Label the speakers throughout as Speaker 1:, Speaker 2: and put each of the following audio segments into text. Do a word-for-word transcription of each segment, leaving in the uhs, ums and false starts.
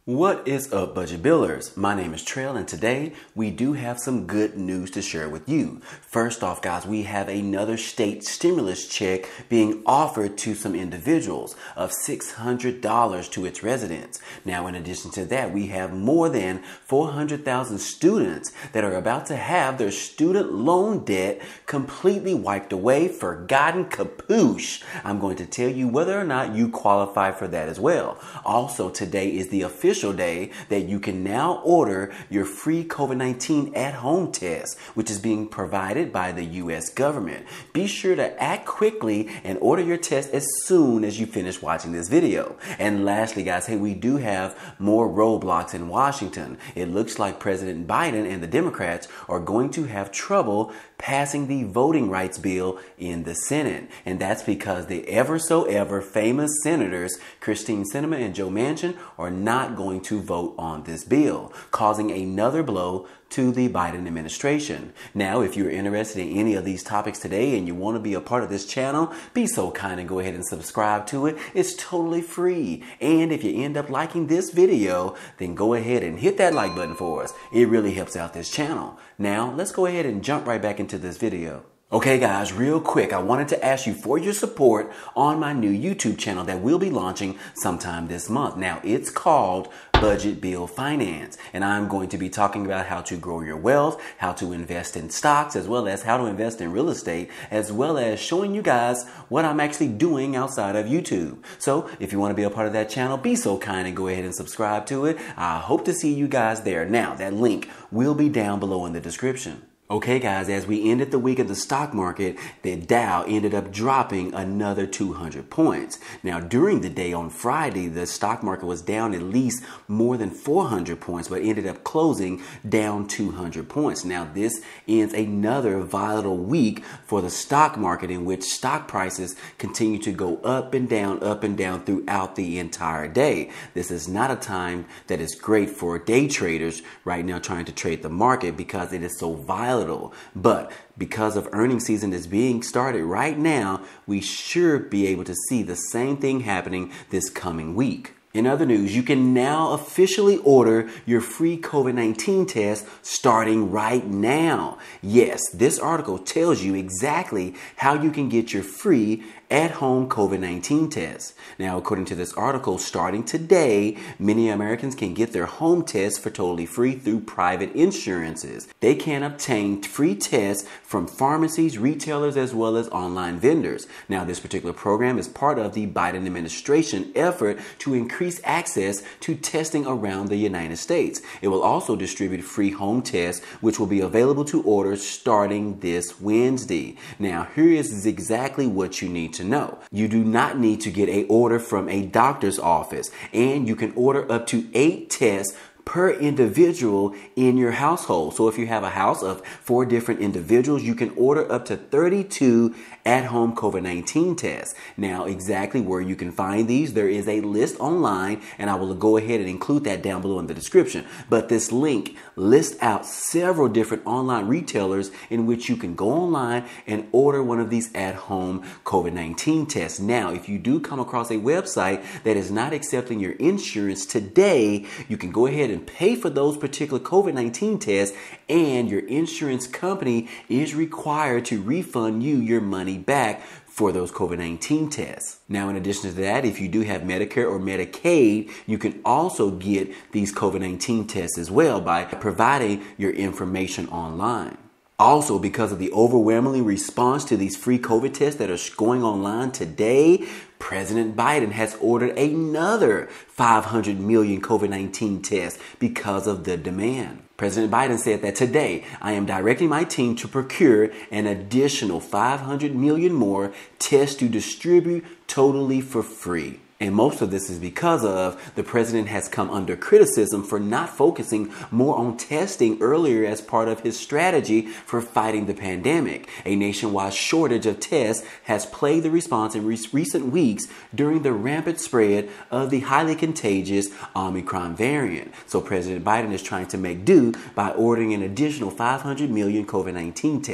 Speaker 1: What is up, budget billers? My name is Trail, and today we do have some good news to share with you. First off, guys, we have another state stimulus check being offered to some individuals of six hundred dollars to its residents. Now, in addition to that, we have more than four hundred thousand students that are about to have their student loan debt completely wiped away, forgotten, kapoosh. I'm going to tell you whether or not you qualify for that as well. Also, today is the official day that you can now order your free COVID nineteen at-home test, which is being provided by the U S government. Be sure to act quickly and order your test as soon as you finish watching this video. And lastly, guys, hey, we do have more roadblocks in Washington. It looks like President Biden and the Democrats are going to have trouble passing the voting rights bill in the Senate. And that's because the ever so ever famous senators, Christine Sinema and Joe Manchin, are not going to vote on this bill, causing another blow to the Biden administration. Now, if you're interested in any of these topics today and you want to be a part of this channel, be so kind and go ahead and subscribe to it. It's totally free. And if you end up liking this video, then go ahead and hit that like button for us. It really helps out this channel. Now, let's go ahead and jump right back into this video. Okay guys, real quick, I wanted to ask you for your support on my new YouTube channel that we'll be launching sometime this month. Now, it's called Budget Bill Finance, and I'm going to be talking about how to grow your wealth, how to invest in stocks, as well as how to invest in real estate, as well as showing you guys what I'm actually doing outside of YouTube. So if you want to be a part of that channel, be so kind and go ahead and subscribe to it. I hope to see you guys there. Now, that link will be down below in the description. Okay guys, as we ended the week of the stock market, the Dow ended up dropping another two hundred points. Now, during the day on Friday, the stock market was down at least more than four hundred points, but ended up closing down two hundred points. Now, this ends another volatile week for the stock market, in which stock prices continue to go up and down, up and down throughout the entire day. This is not a time that is great for day traders right now trying to trade the market because it is so volatile. But because of earnings season is being started right now, we should be able to see the same thing happening this coming week. In other news, you can now officially order your free COVID nineteen test starting right now. Yes, this article tells you exactly how you can get your free at-home COVID nineteen test. Now, according to this article, starting today, many Americans can get their home tests for totally free through private insurances. They can obtain free tests from pharmacies, retailers, as well as online vendors. Now, this particular program is part of the Biden administration effort to increase access to testing around the United States. It will also distribute free home tests, which will be available to order starting this Wednesday. Now, here is exactly what you need to know. You do not need to get an order from a doctor's office, and you can order up to eight tests per individual in your household. So if you have a house of four different individuals, you can order up to thirty-two at-home COVID nineteen tests. Now, exactly where you can find these, there is a list online, and I will go ahead and include that down below in the description. But this link lists out several different online retailers in which you can go online and order one of these at-home COVID nineteen tests. Now, if you do come across a website that is not accepting your insurance today, you can go ahead and pay for those particular COVID nineteen tests, and your insurance company is required to refund you your money back for those COVID nineteen tests. Now, in addition to that, if you do have Medicare or Medicaid, you can also get these COVID nineteen tests as well by providing your information online. Also, because of the overwhelming response to these free COVID tests that are going online today, President Biden has ordered another five hundred million COVID nineteen tests because of the demand. President Biden said that today, I am directing my team to procure an additional five hundred million more tests to distribute totally for free. And most of this is because of the president has come under criticism for not focusing more on testing earlier as part of his strategy for fighting the pandemic. A nationwide shortage of tests has plagued the response in re- recent weeks during the rampant spread of the highly contagious Omicron variant. So President Biden is trying to make do by ordering an additional five hundred million COVID nineteen tests.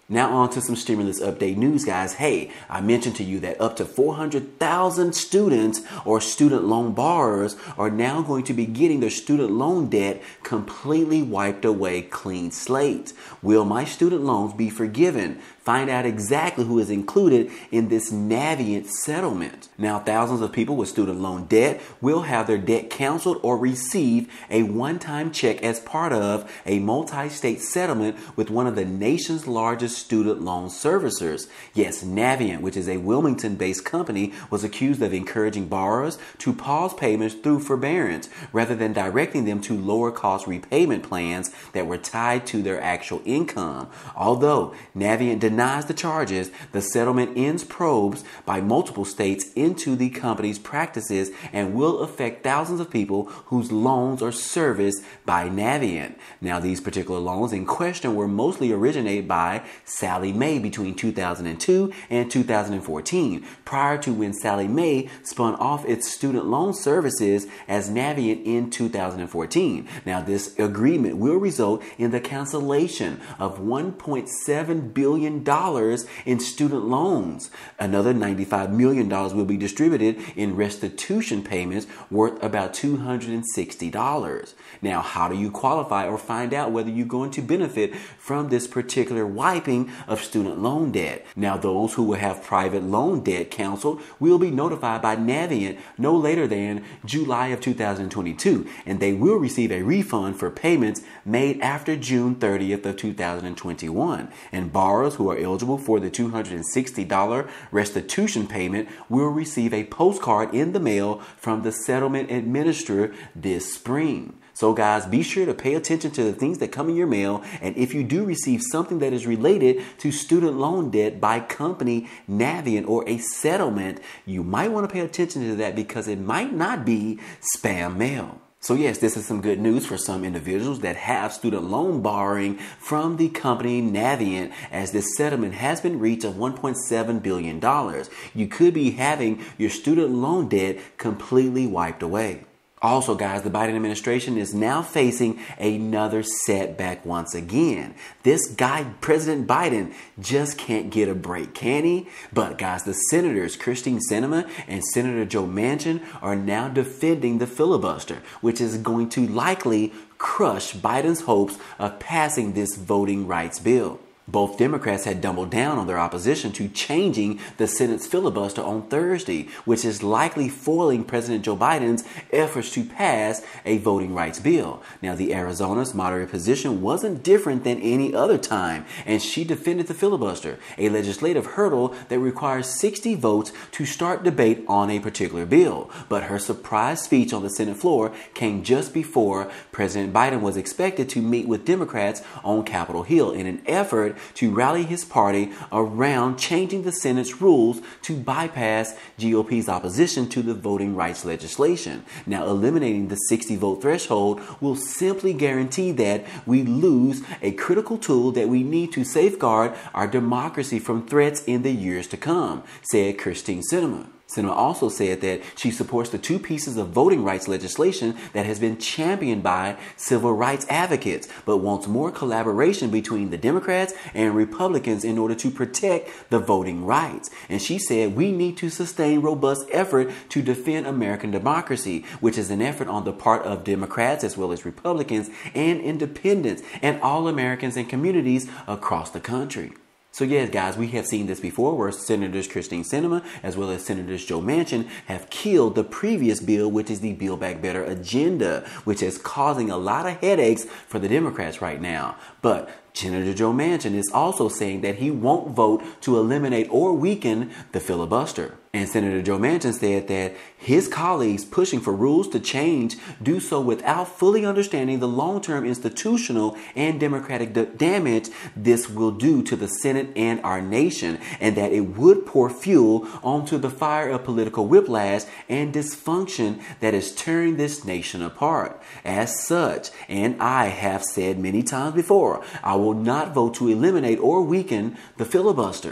Speaker 1: Now on to some stimulus update news, guys. Hey, I mentioned to you that up to four hundred thousand students or student loan borrowers are now going to be getting their student loan debt completely wiped away, clean slate. Will my student loans be forgiven? Find out exactly who is included in this Navient settlement. Now, thousands of people with student loan debt will have their debt canceled or receive a one-time check as part of a multi-state settlement with one of the nation's largest student loan servicers. Yes, Navient, which is a Wilmington-based company, was accused of encouraging borrowers to pause payments through forbearance rather than directing them to lower cost repayment plans that were tied to their actual income. Although Navient denies the charges, the settlement ends probes by multiple states into the company's practices and will affect thousands of people whose loans are serviced by Navient. Now, these particular loans in question were mostly originated by Sallie Mae between two thousand two and two thousand fourteen, prior to when Sallie Mae spun off its student loan services as Navient in two thousand fourteen. Now, this agreement will result in the cancellation of one point seven billion dollars in student loans. Another ninety-five million dollars will be distributed in restitution payments worth about two hundred sixty dollars. Now, how do you qualify or find out whether you're going to benefit from this particular wiping of student loan debt? Now, those who will have private loan debt canceled will be notified by Navient no later than July of two thousand twenty-two, and they will receive a refund for payments made after June thirtieth of two thousand twenty-one. And borrowers who are eligible for the two hundred sixty dollars restitution payment will receive a postcard in the mail from the settlement administrator this spring. So guys, be sure to pay attention to the things that come in your mail. And if you do receive something that is related to student loan debt by company Navient or a settlement, you might want to pay attention to that because it might not be spam mail. So yes, this is some good news for some individuals that have student loan borrowing from the company Navient, as this settlement has been reached of one point seven billion dollars. You could be having your student loan debt completely wiped away. Also, guys, the Biden administration is now facing another setback once again. This guy, President Biden, just can't get a break, can he? But, guys, the senators, Christine Sinema and Senator Joe Manchin, are now defending the filibuster, which is going to likely crush Biden's hopes of passing this voting rights bill. Both Democrats had doubled down on their opposition to changing the Senate's filibuster on Thursday, which is likely foiling President Joe Biden's efforts to pass a voting rights bill. Now, the Arizona's moderate position wasn't different than any other time, and she defended the filibuster, a legislative hurdle that requires sixty votes to start debate on a particular bill. But her surprise speech on the Senate floor came just before President Biden was expected to meet with Democrats on Capitol Hill in an effort to rally his party around changing the Senate's rules to bypass G O P's opposition to the voting rights legislation. Now, eliminating the sixty vote threshold will simply guarantee that we lose a critical tool that we need to safeguard our democracy from threats in the years to come, said Christine Sinema. Sinema also said that she supports the two pieces of voting rights legislation that has been championed by civil rights advocates, but wants more collaboration between the Democrats and Republicans in order to protect the voting rights. And she said we need to sustain robust effort to defend American democracy, which is an effort on the part of Democrats as well as Republicans and independents and all Americans and communities across the country. So yes, guys, we have seen this before where Senators Christine Sinema as well as Senators Joe Manchin have killed the previous bill, which is the Build Back Better agenda, which is causing a lot of headaches for the Democrats right now. But Senator Joe Manchin is also saying that he won't vote to eliminate or weaken the filibuster. And Senator Joe Manchin said that his colleagues pushing for rules to change do so without fully understanding the long-term institutional and democratic d- damage this will do to the Senate and our nation, and that it would pour fuel onto the fire of political whiplash and dysfunction that is tearing this nation apart. As such, and I have said many times before, I will not vote to eliminate or weaken the filibuster.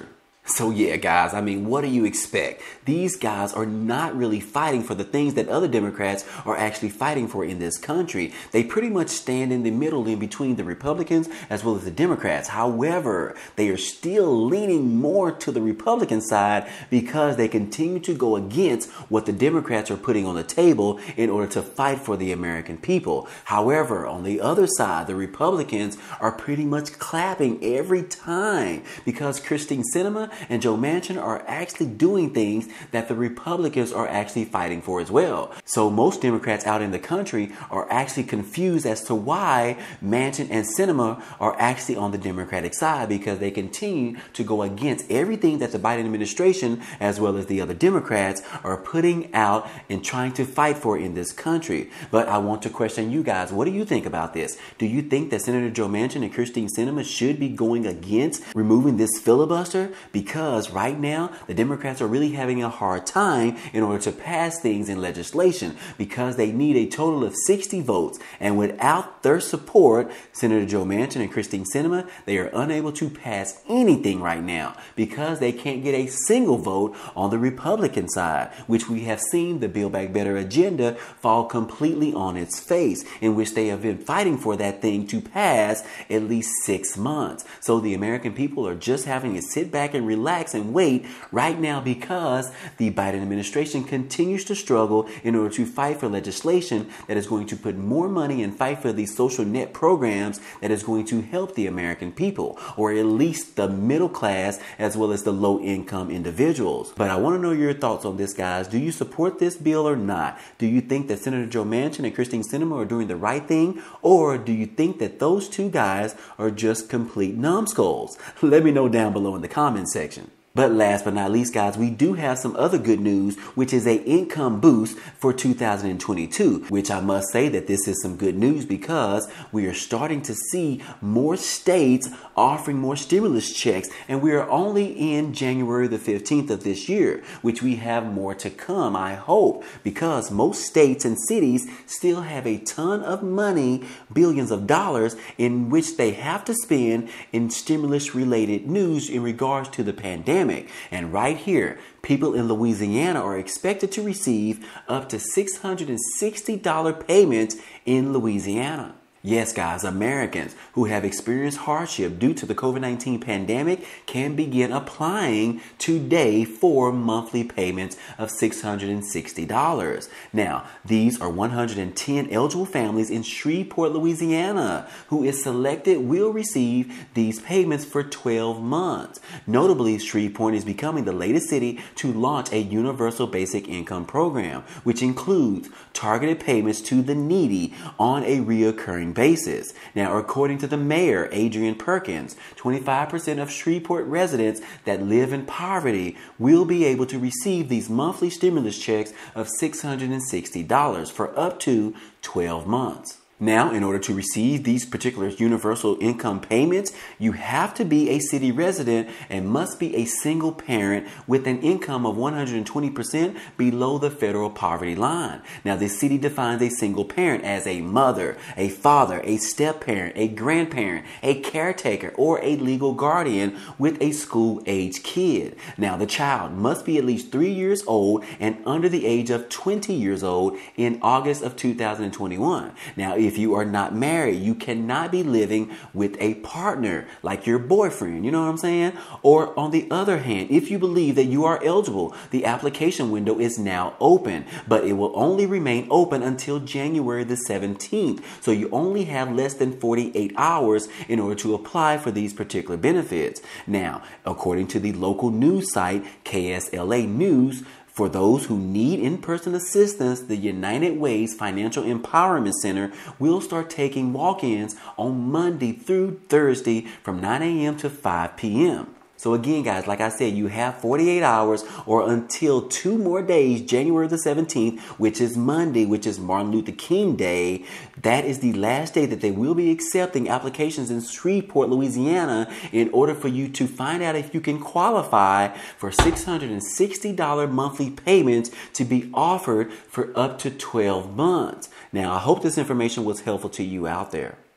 Speaker 1: So yeah, guys, I mean, what do you expect? These guys are not really fighting for the things that other Democrats are actually fighting for in this country. They pretty much stand in the middle in between the Republicans as well as the Democrats. However, they are still leaning more to the Republican side because they continue to go against what the Democrats are putting on the table in order to fight for the American people. However, on the other side, the Republicans are pretty much clapping every time because Christine Sinema and Joe Manchin are actually doing things that the Republicans are actually fighting for as well. So most Democrats out in the country are actually confused as to why Manchin and Sinema are actually on the Democratic side, because they continue to go against everything that the Biden administration as well as the other Democrats are putting out and trying to fight for in this country. But I want to question you guys. What do you think about this? Do you think that Senator Joe Manchin and Christine Sinema should be going against removing this filibuster? Because right now, the Democrats are really having a hard time in order to pass things in legislation because they need a total of sixty votes. And without their support, Senator Joe Manchin and Christine Sinema, they are unable to pass anything right now because they can't get a single vote on the Republican side, which we have seen the Build Back Better agenda fall completely on its face, in which they have been fighting for that thing to pass at least six months. So the American people are just having to sit back and relax and wait right now because the Biden administration continues to struggle in order to fight for legislation that is going to put more money and fight for these social net programs that is going to help the American people, or at least the middle class as well as the low income individuals. But I want to know your thoughts on this, guys. Do you support this bill or not? Do you think that Senator Joe Manchin and Christine Sinema are doing the right thing, or do you think that those two guys are just complete numbskulls? Let me know down below in the comment section. But last but not least, guys, we do have some other good news, which is a income boost for two thousand twenty-two, which I must say that this is some good news because we are starting to see more states offering more stimulus checks, and we are only in January the fifteenth of this year, which we have more to come, I hope, because most states and cities still have a ton of money, billions of dollars, in which they have to spend in stimulus related news in regards to the pandemic. And right here, people in Louisiana are expected to receive up to six hundred sixty dollars payments in Louisiana. Yes, guys, Americans who have experienced hardship due to the COVID nineteen pandemic can begin applying today for monthly payments of six hundred sixty dollars. Now, these are one hundred ten eligible families in Shreveport, Louisiana, who, if selected, will receive these payments for twelve months. Notably, Shreveport is becoming the latest city to launch a universal basic income program, which includes targeted payments to the needy on a reoccurring basis. Now, according to the mayor, Adrian Perkins, twenty-five percent of Shreveport residents that live in poverty will be able to receive these monthly stimulus checks of six hundred sixty dollars for up to twelve months. Now, in order to receive these particular universal income payments, you have to be a city resident and must be a single parent with an income of one hundred twenty percent below the federal poverty line. Now, this city defines a single parent as a mother, a father, a step-parent, a grandparent, a caretaker, or a legal guardian with a school-age kid. Now, the child must be at least three years old and under the age of twenty years old in August of two thousand twenty-one. Now, if If you are not married, you cannot be living with a partner like your boyfriend, you know what I'm saying? Or on the other hand, if you believe that you are eligible, the application window is now open, but it will only remain open until January the seventeenth. So you only have less than forty-eight hours in order to apply for these particular benefits. Now, according to the local news site, K S L A News, for those who need in-person assistance, the United Way's Financial Empowerment Center will start taking walk-ins on Monday through Thursday from nine a m to five p m So again, guys, like I said, you have forty-eight hours or until two more days, January the seventeenth, which is Monday, which is Martin Luther King Day. That is the last day that they will be accepting applications in Shreveport, Louisiana, in order for you to find out if you can qualify for six hundred sixty dollars monthly payments to be offered for up to twelve months. Now, I hope this information was helpful to you out there.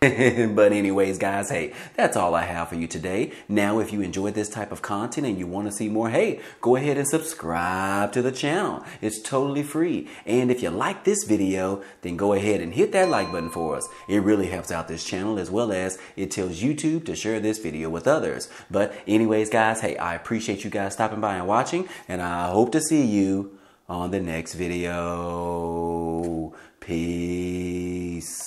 Speaker 1: But anyways, guys, hey, that's all I have for you today. Now, if you enjoyed this type of content and you want to see more, hey, go ahead and subscribe to the channel. It's totally free. And if you like this video, then go ahead and hit that like button for us. It really helps out this channel, as well as it tells YouTube to share this video with others. But anyways, guys, hey, I appreciate you guys stopping by and watching, and I hope to see you on the next video. Peace.